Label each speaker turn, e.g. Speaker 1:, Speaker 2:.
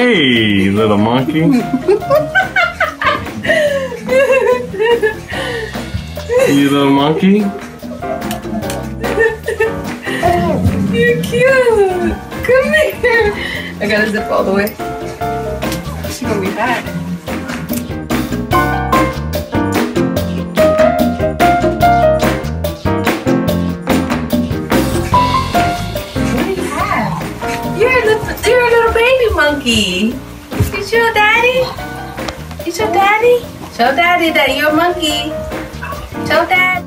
Speaker 1: Hey, little monkey. You little monkey.
Speaker 2: You're cute. Come here. I gotta zip all the way. She's gonna be hot. You're a little baby monkey. You show daddy? You show daddy? Show daddy that you're a monkey. Show dad.